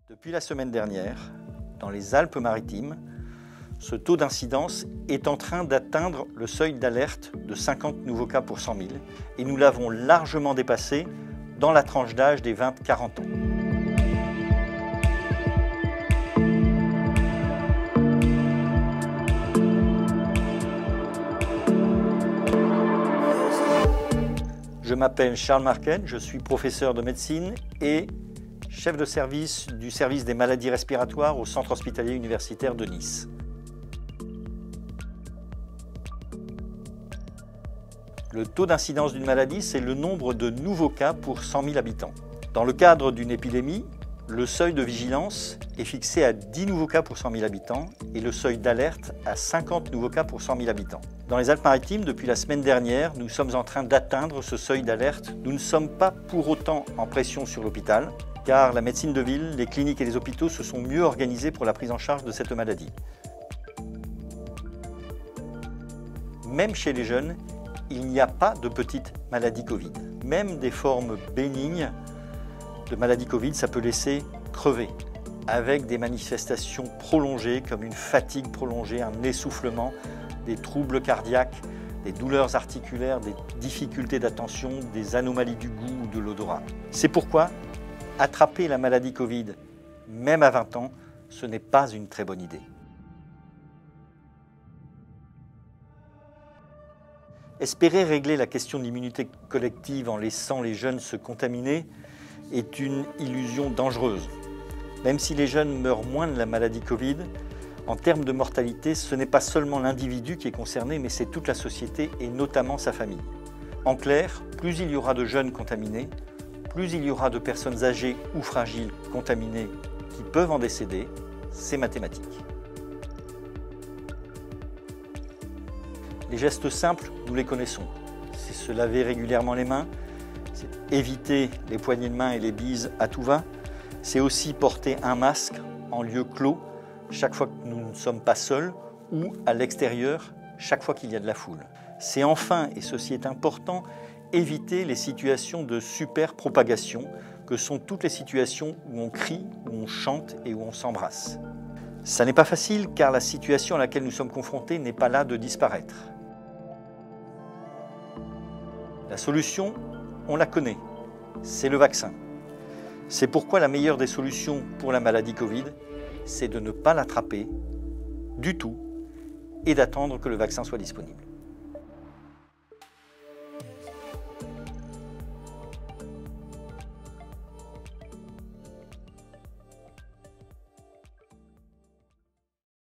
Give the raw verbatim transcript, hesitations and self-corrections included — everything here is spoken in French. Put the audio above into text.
Depuis la semaine dernière, dans les Alpes-Maritimes, ce taux d'incidence est en train d'atteindre le seuil d'alerte de cinquante nouveaux cas pour cent mille et nous l'avons largement dépassé dans la tranche d'âge des vingt à quarante ans. Je m'appelle Charles Marquette, je suis professeur de médecine et chef de service du service des maladies respiratoires au Centre hospitalier universitaire de Nice. Le taux d'incidence d'une maladie, c'est le nombre de nouveaux cas pour cent mille habitants. Dans le cadre d'une épidémie, le seuil de vigilance est fixé à dix nouveaux cas pour cent mille habitants et le seuil d'alerte à cinquante nouveaux cas pour cent mille habitants. Dans les Alpes-Maritimes, depuis la semaine dernière, nous sommes en train d'atteindre ce seuil d'alerte. Nous ne sommes pas pour autant en pression sur l'hôpital, car la médecine de ville, les cliniques et les hôpitaux se sont mieux organisés pour la prise en charge de cette maladie. Même chez les jeunes, il n'y a pas de petite maladie Covid. Même des formes bénignes de maladie Covid, ça peut laisser crever, avec des manifestations prolongées comme une fatigue prolongée, un essoufflement, des troubles cardiaques, des douleurs articulaires, des difficultés d'attention, des anomalies du goût ou de l'odorat. C'est pourquoi attraper la maladie Covid, même à vingt ans, ce n'est pas une très bonne idée. Espérer régler la question de l'immunité collective en laissant les jeunes se contaminer est une illusion dangereuse. Même si les jeunes meurent moins de la maladie Covid, en termes de mortalité, ce n'est pas seulement l'individu qui est concerné, mais c'est toute la société et notamment sa famille. En clair, plus il y aura de jeunes contaminés, plus il y aura de personnes âgées ou fragiles contaminées qui peuvent en décéder, c'est mathématique. Les gestes simples, nous les connaissons. C'est se laver régulièrement les mains, c'est éviter les poignées de main et les bises à tout va. C'est aussi porter un masque en lieu clos chaque fois que nous ne sommes pas seuls ou à l'extérieur chaque fois qu'il y a de la foule. C'est enfin, et ceci est important, éviter les situations de superpropagation que sont toutes les situations où on crie, où on chante et où on s'embrasse. Ça n'est pas facile car la situation à laquelle nous sommes confrontés n'est pas là de disparaître. La solution, on la connaît, c'est le vaccin. C'est pourquoi la meilleure des solutions pour la maladie Covid, c'est de ne pas l'attraper du tout et d'attendre que le vaccin soit disponible.